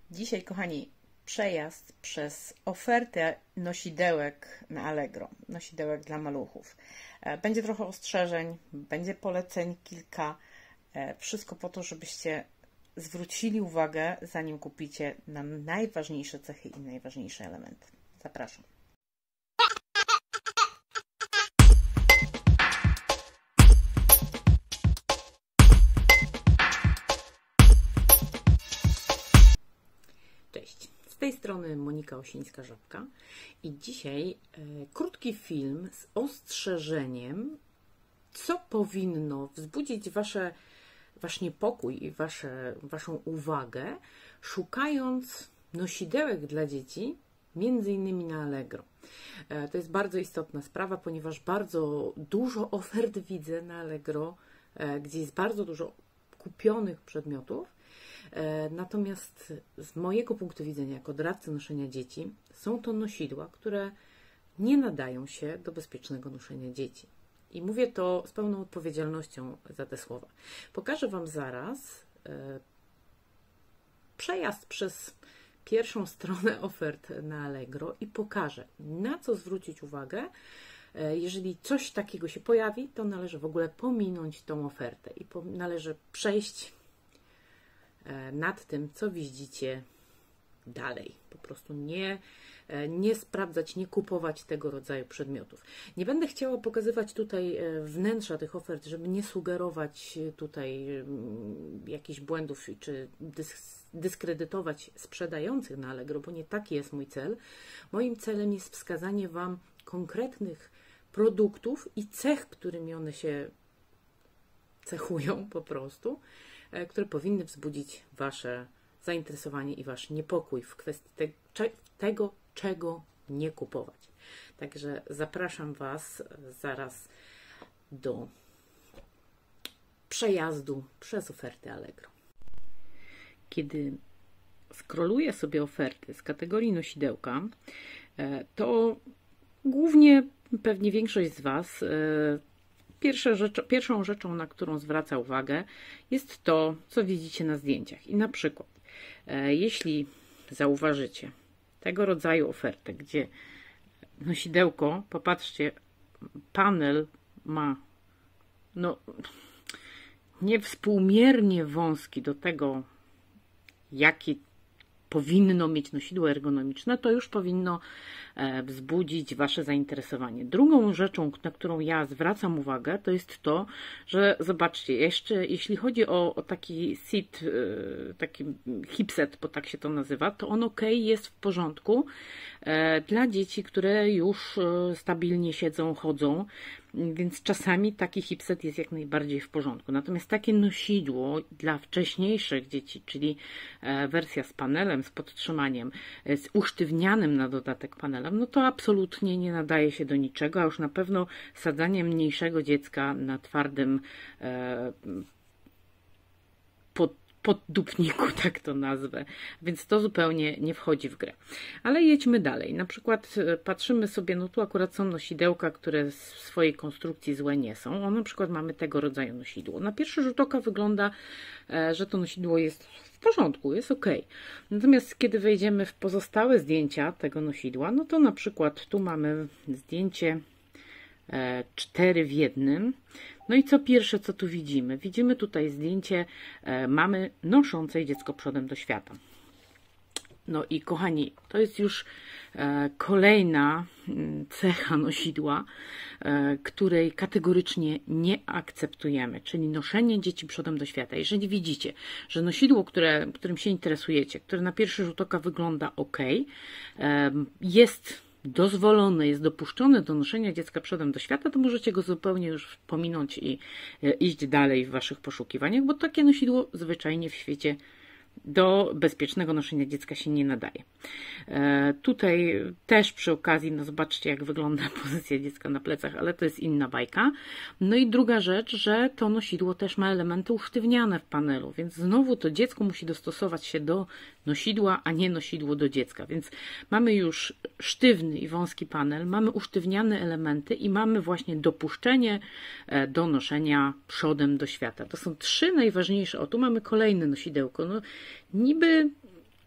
Dzisiaj, kochani, przejazd przez ofertę nosidełek na Allegro, nosidełek dla maluchów. Będzie trochę ostrzeżeń, będzie poleceń kilka, wszystko po to, żebyście zwrócili uwagę, zanim kupicie, na najważniejsze cechy i najważniejsze elementy. Zapraszam. Cześć, z tej strony Monika Osińska-Żabka i dzisiaj krótki film z ostrzeżeniem, co powinno wzbudzić wasz niepokój i waszą uwagę, szukając nosidełek dla dzieci, między innymi na Allegro. To jest bardzo istotna sprawa, ponieważ bardzo dużo ofert widzę na Allegro, gdzie jest bardzo dużo kupionych przedmiotów. Natomiast z mojego punktu widzenia, jako doradcy noszenia dzieci, są to nosidła, które nie nadają się do bezpiecznego noszenia dzieci. I mówię to z pełną odpowiedzialnością za te słowa. Pokażę Wam zaraz przejazd przez pierwszą stronę ofert na Allegro i pokażę, na co zwrócić uwagę. Jeżeli coś takiego się pojawi, to należy w ogóle pominąć tą ofertę i należy przejść nad tym, co widzicie dalej. Po prostu nie sprawdzać, nie kupować tego rodzaju przedmiotów. Nie będę chciała pokazywać tutaj wnętrza tych ofert, żeby nie sugerować tutaj jakichś błędów, czy dyskredytować sprzedających na Allegro, bo nie taki jest mój cel. Moim celem jest wskazanie Wam konkretnych produktów i cech, którymi one się cechują po prostu, które powinny wzbudzić Wasze zainteresowanie i Wasz niepokój w kwestii tego, czego nie kupować. Także zapraszam Was zaraz do przejazdu przez oferty Allegro. Kiedy scrolluję sobie oferty z kategorii nosidełka, to głównie pewnie większość z Was pierwszą rzeczą, na którą zwraca uwagę, jest to, co widzicie na zdjęciach. I na przykład, jeśli zauważycie tego rodzaju ofertę, gdzie nosidełko, popatrzcie, panel ma niewspółmiernie wąski do tego, jaki powinno mieć nosidło ergonomiczne, to już powinno wzbudzić Wasze zainteresowanie. Drugą rzeczą, na którą ja zwracam uwagę, to jest to, że zobaczcie, jeszcze jeśli chodzi o taki sit, taki hipset, bo tak się to nazywa, to on jest w porządku dla dzieci, które już stabilnie siedzą, chodzą, więc czasami taki hipset jest jak najbardziej w porządku. Natomiast takie nosidło dla wcześniejszych dzieci, czyli wersja z panelem, z podtrzymaniem, z usztywnianym na dodatek panelem, no to absolutnie nie nadaje się do niczego, a już na pewno sadzanie mniejszego dziecka na twardym poddupniku, tak to nazwę, więc to zupełnie nie wchodzi w grę. Ale jedźmy dalej. Na przykład patrzymy sobie, no tu akurat są nosidełka, które w swojej konstrukcji złe nie są. O, na przykład mamy tego rodzaju nosidło. Na pierwszy rzut oka wygląda, że to nosidło jest w porządku, jest ok. Natomiast kiedy wejdziemy w pozostałe zdjęcia tego nosidła, no to na przykład tu mamy zdjęcie 4 w jednym. No i co pierwsze, co tu widzimy? Widzimy tutaj zdjęcie mamy noszącej dziecko przodem do świata. No i kochani, to jest już kolejna cecha nosidła, której kategorycznie nie akceptujemy, czyli noszenie dzieci przodem do świata. Jeżeli widzicie, że nosidło, którym się interesujecie, które na pierwszy rzut oka wygląda ok, jest dozwolone, jest dopuszczone do noszenia dziecka przodem do świata, to możecie go zupełnie już pominąć i iść dalej w Waszych poszukiwaniach, bo takie nosidło zwyczajnie w świecie do bezpiecznego noszenia dziecka się nie nadaje. Tutaj też przy okazji, no zobaczcie, jak wygląda pozycja dziecka na plecach, ale to jest inna bajka. No i druga rzecz, że to nosidło też ma elementy usztywniane w panelu, więc znowu to dziecko musi dostosować się do nosidła, a nie nosidło do dziecka. Więc mamy już sztywny i wąski panel, mamy usztywniane elementy i mamy właśnie dopuszczenie do noszenia przodem do świata. To są 3 najważniejsze. O, tu mamy kolejne nosidełko. No, niby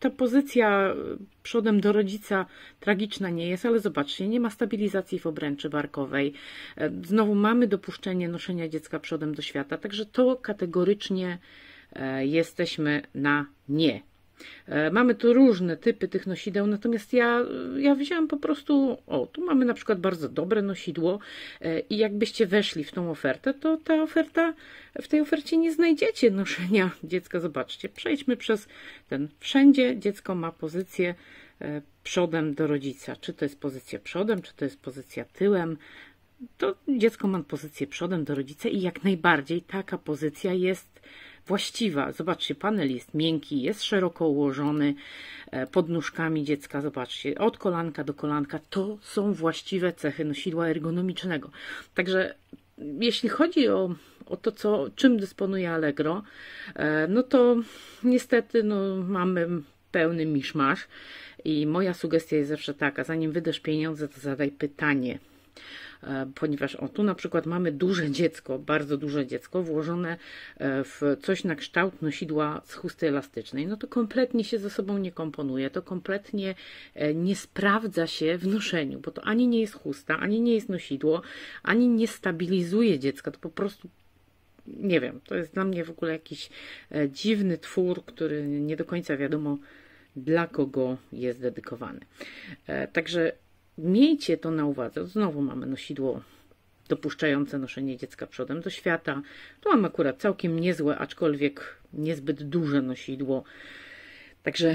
ta pozycja przodem do rodzica tragiczna nie jest, ale zobaczcie, nie ma stabilizacji w obręczy barkowej. Znowu mamy dopuszczenie noszenia dziecka przodem do świata, także to kategorycznie jesteśmy na nie. Mamy tu różne typy tych nosideł, natomiast ja wzięłam po prostu, tu mamy na przykład bardzo dobre nosidło i jakbyście weszli w tą ofertę, to w tej ofercie nie znajdziecie noszenia dziecka. Zobaczcie, przejdźmy przez wszędzie dziecko ma pozycję przodem do rodzica. Czy to jest pozycja przodem, czy to jest pozycja tyłem, to dziecko ma pozycję przodem do rodzica i jak najbardziej taka pozycja jest właściwa. Zobaczcie, panel jest miękki, jest szeroko ułożony pod nóżkami dziecka. Zobaczcie, od kolanka do kolanka. To są właściwe cechy nosidła ergonomicznego. Także jeśli chodzi o to, czym dysponuje Allegro, no to niestety mamy pełny miszmasz i moja sugestia jest zawsze taka, zanim wydasz pieniądze, to zadaj pytanie. Ponieważ tu na przykład mamy duże dziecko, bardzo duże dziecko włożone w coś na kształt nosidła z chusty elastycznej, no to kompletnie się ze sobą nie komponuje, to kompletnie nie sprawdza się w noszeniu, bo to ani nie jest chusta, ani nie jest nosidło, ani nie stabilizuje dziecka, to po prostu nie wiem, to jest dla mnie w ogóle jakiś dziwny twór, który nie do końca wiadomo dla kogo jest dedykowany. Także miejcie to na uwadze. Znowu mamy nosidło dopuszczające noszenie dziecka przodem do świata. Tu mam akurat całkiem niezłe, aczkolwiek niezbyt duże nosidło. Także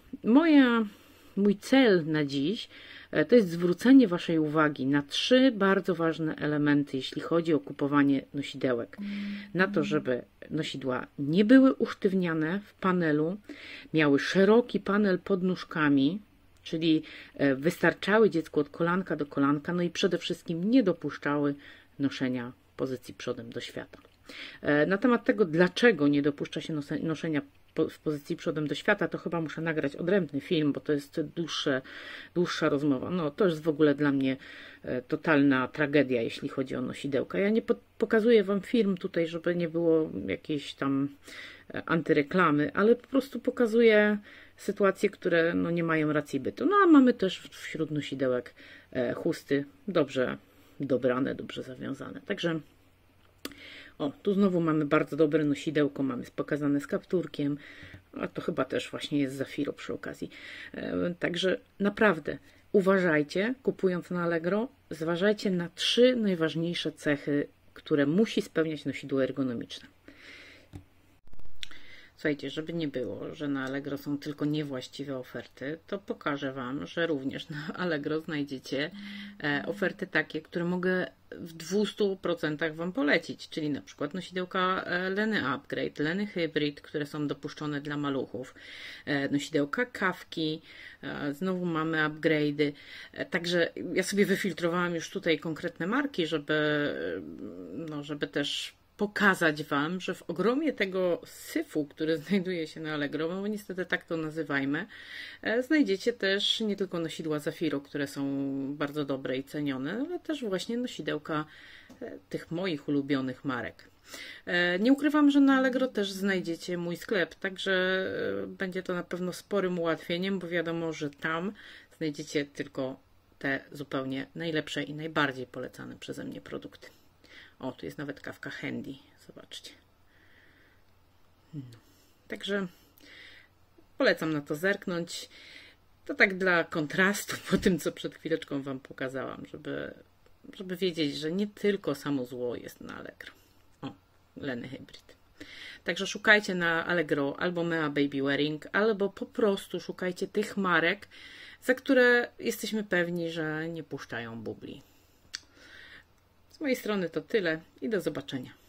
mój cel na dziś to jest zwrócenie Waszej uwagi na 3 bardzo ważne elementy, jeśli chodzi o kupowanie nosidełek. Na to, żeby nosidła nie były usztywniane w panelu, miały szeroki panel pod nóżkami, czyli wystarczały dziecku od kolanka do kolanka, no i przede wszystkim nie dopuszczały noszenia pozycji przodem do świata. Na temat tego, dlaczego nie dopuszcza się noszenia w pozycji przodem do świata, to chyba muszę nagrać odrębny film, bo to jest dłuższa rozmowa. No to jest w ogóle dla mnie totalna tragedia, jeśli chodzi o nosidełka. Ja nie pokazuję Wam film tutaj, żeby nie było jakiejś tam antyreklamy, ale po prostu pokazuję sytuacje, które nie mają racji bytu. No a mamy też wśród nosidełek chusty dobrze dobrane, dobrze zawiązane. Także tu znowu mamy bardzo dobre nosidełko, mamy pokazane z kapturkiem, a to chyba też właśnie jest Zafiro przy okazji. Także naprawdę uważajcie, kupując na Allegro, zważajcie na 3 najważniejsze cechy, które musi spełniać nosidło ergonomiczne. Słuchajcie, żeby nie było, że na Allegro są tylko niewłaściwe oferty, to pokażę Wam, że również na Allegro znajdziecie oferty takie, które mogę w 200% Wam polecić, czyli na przykład nosidełka Leny Upgrade, Leny Hybrid, które są dopuszczone dla maluchów, nosidełka Kawki, znowu mamy upgrade'y, także ja sobie wyfiltrowałam już tutaj konkretne marki, żeby też pokazać Wam, że w ogromie tego syfu, który znajduje się na Allegro, bo niestety tak to nazywajmy, znajdziecie też nie tylko nosidła Zafiro, które są bardzo dobre i cenione, ale też właśnie nosidełka tych moich ulubionych marek. Nie ukrywam, że na Allegro też znajdziecie mój sklep, także będzie to na pewno sporym ułatwieniem, bo wiadomo, że tam znajdziecie tylko te zupełnie najlepsze i najbardziej polecane przeze mnie produkty. Tu jest nawet kawka Handy, zobaczcie. Także polecam na to zerknąć. To tak dla kontrastu po tym, co przed chwileczką Wam pokazałam, żeby wiedzieć, że nie tylko samo zło jest na Allegro. Leny Hybrid. Także szukajcie na Allegro albo Mea Baby Wearing, albo po prostu szukajcie tych marek, za które jesteśmy pewni, że nie puszczają bubli. Z mojej strony to tyle i do zobaczenia.